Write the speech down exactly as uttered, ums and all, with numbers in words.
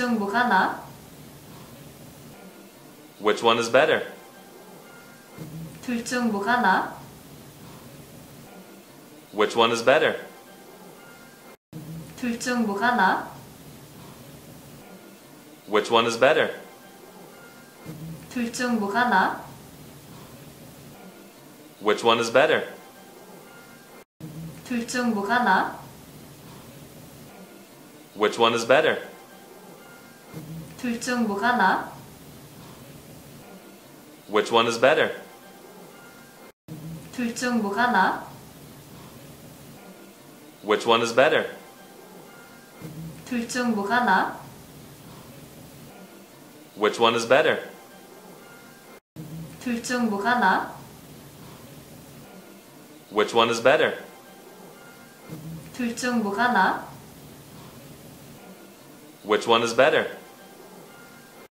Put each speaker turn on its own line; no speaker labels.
중 뭐가 나?
Which one is better?
둘 중 뭐가 나?
Which one is better?
둘 중 뭐가 나?
Which one is better?
둘 중 뭐가 나?
Which one is better?
둘 중 뭐가 나?
Which one is better?
둘 중 뭐가 나?
Which one is better?
둘 중 뭐가 나?
Which one is better?
둘 중 뭐가 나?
Which one is better?
둘 중 뭐가 나?
Which one is better?
둘 중 뭐가 나?
Which one is better?